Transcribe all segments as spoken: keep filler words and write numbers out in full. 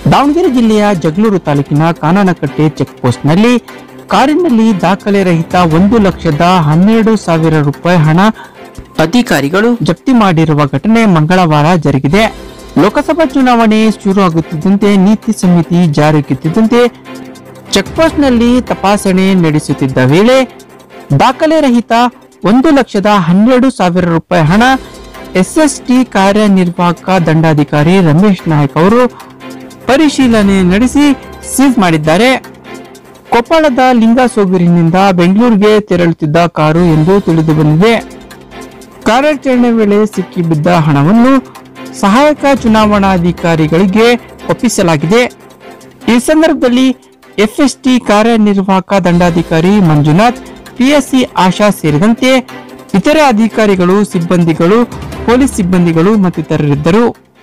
ದಾವಣಗೆರೆ ಜಿಲ್ಲೆಯ ಜಗಳೂರು ತಾಲೂಕಿನ ಕಾನನಕಟ್ಟೆ ಚೆಕ್ ಪೋಸ್ಟ್ನಲ್ಲಿ ಕಾರಿನಲ್ಲಿ ದಾಖಲೆ ರಹಿತ ಒಂದು ಲಕ್ಷದ ಹನ್ನೆರಡು ಸಾವಿರ ರೂಪಾಯಿ ಹಣ ಅಧಿಕಾರಿಗಳು ಜಪ್ತಿ ಮಾಡಿರುವ ಘಟನೆ ಮಂಗಳವಾರ ಜರುಗಿದೆ. ಲೋಕಸಭಾ ಚುನಾವಣೆ ಶುರುವಾಗುತ್ತಿದ್ದಂತೆ ನೀತಿ ಸಂಹಿತೆ ಜಾರಿಯಾಗುತ್ತಿದ್ದಂತೆ ಚೆಕ್ಪೋಸ್ಟ್ನಲ್ಲಿ ತಪಾಸಣೆ ನಡೆಸುತ್ತಿದ್ದ ವೇಳೆ ದಾಖಲೆ ರಹಿತ ಒಂದು ಲಕ್ಷದ ಹನ್ನೆರಡು ಸಾವಿರ ರೂಪಾಯಿ ಹಣ ಎಸ್ಎಸ್ಟಿ ಕಾರ್ಯನಿರ್ವಾಹಕ ದಂಡಾಧಿಕಾರಿ ರಮೇಶ್ ನಾಯಕ್ ಅವರು ಪರಿಶೀಲನೆ ನಡೆಸಿ ಸೀಸ್ ಮಾಡಿದ್ದಾರೆ. ಕೊಪ್ಪಳದ ಲಿಂಗಸೂಗೂರಿನಿಂದ ಬೆಂಗಳೂರಿಗೆ ತೆರಳುತ್ತಿದ್ದ ಕಾರು ಎಂದು ತಿಳಿದು ಬಂದಿದೆ. ಕಾರ್ಯಾಚರಣೆ ವೇಳೆ ಸಿಕ್ಕಿಬಿದ್ದ ಹಣವನ್ನು ಸಹಾಯಕ ಚುನಾವಣಾಧಿಕಾರಿಗಳಿಗೆ ಒಪ್ಪಿಸಲಾಗಿದೆ. ಈ ಸಂದರ್ಭದಲ್ಲಿ ಎಫ್ಎಸ್ಟಿ ಕಾರ್ಯನಿರ್ವಾಹಕ ದಂಡಾಧಿಕಾರಿ ಮಂಜುನಾಥ್, ಪಿಎಸ್ಸಿ ಆಶಾ ಸೇರಿದಂತೆ ಇತರೆ ಅಧಿಕಾರಿಗಳು, ಸಿಬ್ಬಂದಿಗಳು, ಪೊಲೀಸ್ ಸಿಬ್ಬಂದಿಗಳು ಮತ್ತಿತರರಿದ್ದರು.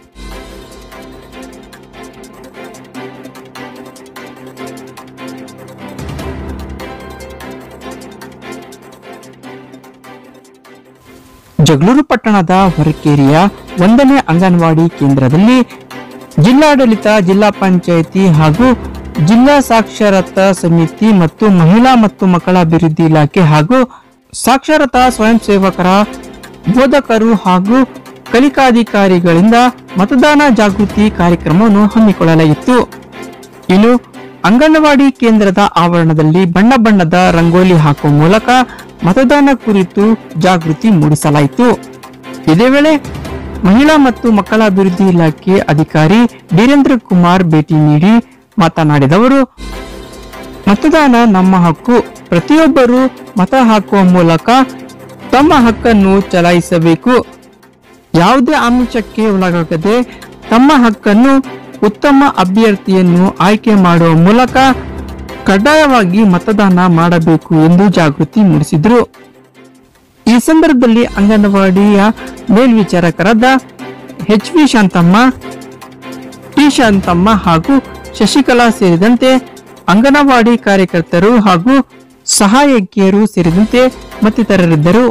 ಜಗಳೂರು ಪಟ್ಟಣದ ಹೊರಕೇರಿಯ ಒಂದನೇ ಅಂಗನವಾಡಿ ಕೇಂದ್ರದಲ್ಲಿ ಜಿಲ್ಲಾಡಳಿತ, ಜಿಲ್ಲಾ ಪಂಚಾಯಿತಿ ಹಾಗೂ ಜಿಲ್ಲಾ ಸಾಕ್ಷರತಾ ಸಮಿತಿ ಮತ್ತು ಮಹಿಳಾ ಮತ್ತು ಮಕ್ಕಳ ಅಭಿವೃದ್ಧಿ ಇಲಾಖೆ ಹಾಗೂ ಸಾಕ್ಷರತಾ ಸ್ವಯಂ ಸೇವಕರ, ಬೋಧಕರು ಹಾಗೂ ಕಲಿಕಾಧಿಕಾರಿಗಳಿಂದ ಮತದಾನ ಜಾಗೃತಿ ಕಾರ್ಯಕ್ರಮವನ್ನು ಹಮ್ಮಿಕೊಳ್ಳಲಾಗಿತ್ತು. ಇನ್ನು ಅಂಗನವಾಡಿ ಕೇಂದ್ರದ ಆವರಣದಲ್ಲಿ ಬಣ್ಣ ಬಣ್ಣದ ರಂಗೋಲಿ ಹಾಕುವ ಮೂಲಕ ಮತದಾನ ಕುರಿತು ಜಾಗೃತಿ ಮೂಡಿಸಲಾಯಿತು. ಇದೇ ವೇಳೆ ಮಹಿಳಾ ಮತ್ತು ಮಕ್ಕಳ ಅಭಿವೃದ್ಧಿ ಇಲಾಖೆ ಅಧಿಕಾರಿ ವೀರೇಂದ್ರ ಕುಮಾರ್ ಭೇಟಿ ನೀಡಿ ಮಾತನಾಡಿದವರು, ಮತದಾನ ನಮ್ಮ ಹಕ್ಕು, ಪ್ರತಿಯೊಬ್ಬರು ಮತ ಹಾಕುವ ಮೂಲಕ ತಮ್ಮ ಹಕ್ಕನ್ನು ಚಲಾಯಿಸಬೇಕು. ಯಾವುದೇ ಆಮಿಷಕ್ಕೆ ಒಳಗಾಗದೆ ತಮ್ಮ ಹಕ್ಕನ್ನು ಉತ್ತಮ ಅಭ್ಯರ್ಥಿಯನ್ನು ಆಯ್ಕೆ ಮಾಡುವ ಮೂಲಕ ಕಡ್ಡಾಯವಾಗಿ ಮತದಾನ ಮಾಡಬೇಕು ಎಂದು ಜಾಗೃತಿ ಮೂಡಿಸಿದರು. ಈ ಸಂದರ್ಭದಲ್ಲಿ ಅಂಗನವಾಡಿಯ ಮೇಲ್ವಿಚಾರಕರಾದ H V Shanthamma, T Shanthamma ಹಾಗೂ ಶಶಿಕಲಾ ಸೇರಿದಂತೆ ಅಂಗನವಾಡಿ ಕಾರ್ಯಕರ್ತರು ಹಾಗೂ ಸಹಾಯಕಿಯರು ಸೇರಿದಂತೆ ಮತ್ತಿತರರಿದ್ದರು.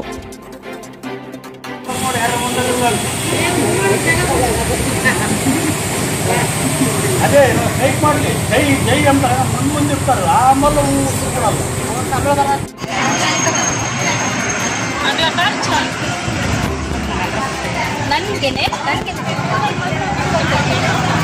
ಅದೇ ಸ್ಟ್ರೈಕ್ ಮಾಡಲಿ, ಜೈ ಜೈ ಅಂತ ಮುಂದೆ ಮುಂದಿರ್ತಾರಲ್ಲ, ಆಮೇಲೆ ನನಗೆ ನನಗೆ